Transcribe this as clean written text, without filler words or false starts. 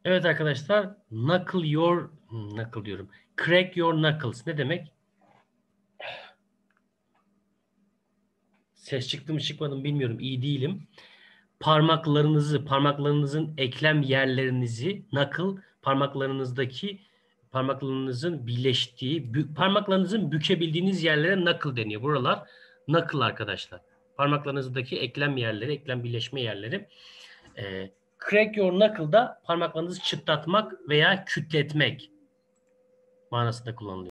Evet arkadaşlar, knuckle diyorum. Crack your knuckles ne demek? Ses çıktı mı çıkmadı mı bilmiyorum. İyi değilim. Parmaklarınızın eklem yerlerinizi, parmaklarınızın birleştiği, parmaklarınızın bükebildiğiniz yerlere knuckle deniyor. Buralar knuckle arkadaşlar. Parmaklarınızdaki eklem yerleri, eklem birleşme yerleri. Crack your knuckle'da parmaklarınızı çıtlatmak veya kütletmek manasında kullanılıyor.